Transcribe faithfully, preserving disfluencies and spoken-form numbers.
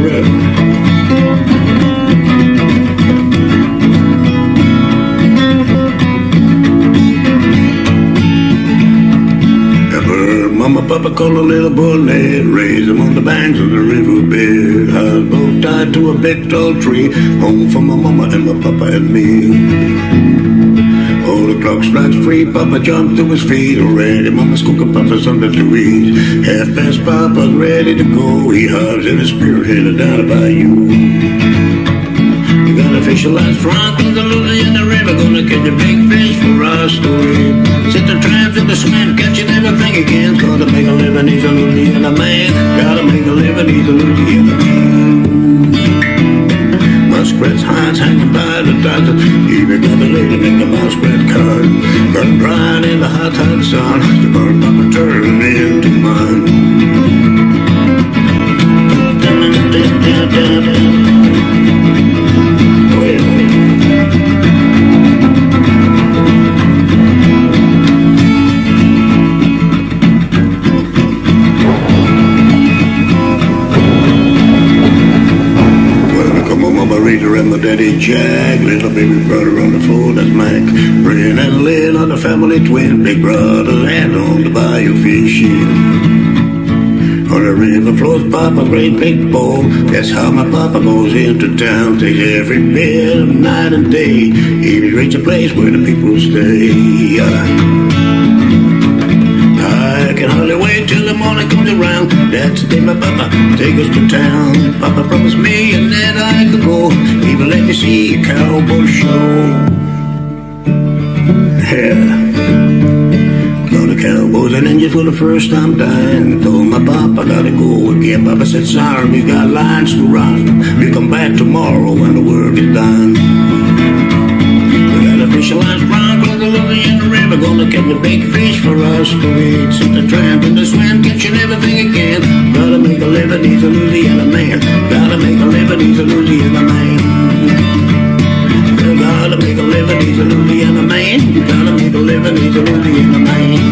River. Mama, Papa called a little boy Ned, raised him on the banks of the riverbed. Houseboat tied to a big tall tree, home for my mama and my papa and me. Oh, the clock strikes three, Papa jumped to his feet, already Mama's cooking Papa something to eat. Half past Papa's ready to go, he hugs in his spirit headed down the bayou. You gotta fish a last front with the Louisiana River, gonna catch a big fish for us to eat. Sit the trams in the swim, catching everything again. Gotta make a living, he's a Louisiana man. Gotta make a living, he's a Louisiana man. Muskrat's hides hanging by the doctor. Even got the lady make the muskrat card. Burn drying in the hot, hot sun. The burn Papa turned into mine. And my daddy Jack, little baby brother on the floor, that's Mac. Brian and Lynn are the family twin, big brother and on the bayou fishing. On the river flows Papa's great big bowl, that's how my Papa goes into town. Takes every bit of night and day, he reach a place where the people stay. I can hardly wait till the morning comes around. That's the day my Papa take us to town. Papa promised me and then I could go, even let me see a cowboy show. Yeah, saw the cowboys and Indians for the first time dying. Told my Papa gotta go again. Papa said, sorry, we got lines to run. We'll come back tomorrow when the work is done. We got a fish lines round from the Louisiana River, gonna catch a big fish for us to eat. Sit the tramp in the swim, catching everything again. Gotta make a living, he's a Louisiana man. Gotta make a living, he's a Louisiana man. Gotta make a living, he's a Louisiana man. Gotta make a living, he's a Louisiana man.